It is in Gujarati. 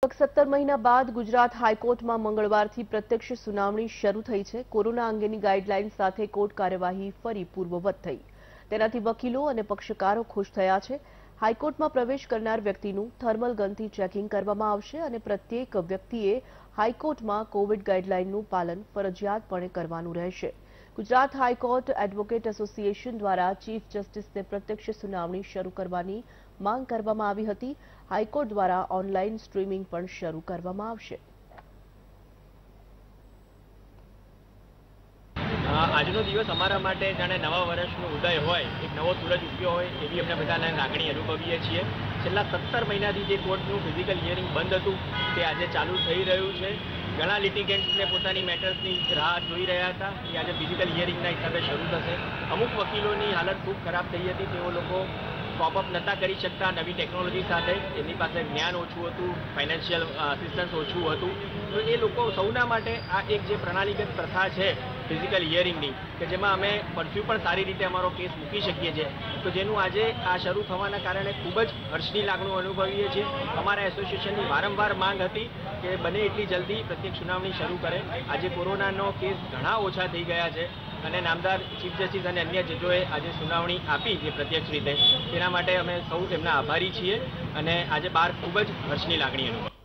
લગભગ 17 મહિના બાદ ગુજરાત હાઈકોર્ટમાં મંગળવારથી પ્રત્યક્ષ સુનાવણી શરૂ થઈ છે। કોરોના અંગેની ગાઈડલાઈન સાથે કોર્ટ કાર્યવાહી ફરી પૂર્વવત થઈ। તેનાથી વકીલો અને પક્ષકારો ખુશ થયા છે। હાઈકોર્ટમાં પ્રવેશ કરનાર વ્યક્તિનું થર્મલ ગનથી ચેકિંગ કરવામાં આવશે અને પ્રત્યેક વ્યક્તિએ હાઈકોર્ટમાં કોવિડ ગાઈડલાઈનનું પાલન ફરજિયાતપણે કરવાનું રહેશે। ગુજરાત હાઈકોર્ટ એડવોકેટ એસોસિએશન દ્વારા ચીફ જસ્ટિસને પ્રત્યક્ષ સુનાવણી શરૂ કરવાની માંગ કરવામાં આવી હતી। હાઈકોર્ટ દ્વારા ઓનલાઈન સ્ટ્રીમિંગ પણ શરૂ કરવામાં આવશે। આજનો દિવસ અમારા માટે જાણે નવા વર્ષનો ઉદય હોય, એક નવો સૂરજ ઉગ્યો હોય એવી અમને બધાને લાગણી અનુભવીએ છીએ। છેલ્લા 17 મહિનાથી જે કોર્ટનું ફિઝિકલ હિયરિંગ બંધ હતું તે આજે ચાલુ થઈ રહ્યું છે। ઘણા લિટિગેન્ટ્સને પોતાની મેટર્સની રાહ જોઈ રહ્યા હતા કે આજે ફિઝિકલ હિયરિંગના હિસાબે શરૂ થશે। અમુક વકીલોની હાલત ખૂબ ખરાબ થઈ હતી, તેઓ લોકો કોપ અપ નહોતા કરી શકતા નવી ટેકનોલોજી સાથે, એમની પાસે જ્ઞાન ઓછું હતું, ફાઇનાન્શિયલ અસિસ્ટન્સ ઓછું હતું। તો એ લોકો સૌના માટે આ એક જે પ્રણાલીગત પ્રથા છે ફિઝિકલ હિયરિંગની, કે જેમાં અમે પરસ્યુ પણ સારી રીતે અમારો કેસ મૂકી શકીએ છીએ, તો જેનું આજે આ શરૂ થવાના કારણે ખૂબ જ હર્ષની લાગણી અનુભવીએ છીએ। અમારા એસોસિએશનની વારંવાર માંગ હતી કે બને એટલી જલ્દી પ્રત્યેક સુનાવણી શરૂ કરે। આજે કોરોનાનો કેસ ઘણા ઓછા થઈ ગયા છે અને નામદાર ચીફ જસ્ટિસ અને અન્ય જજોએ આજે સુનાવણી આપી જે પ્રત્યક્ષ રીતે, તેના માટે અમે સૌ તેમના આભારી છીએ અને આજે બહાર ખૂબ જ હર્ષની લાગણી અનુભવી।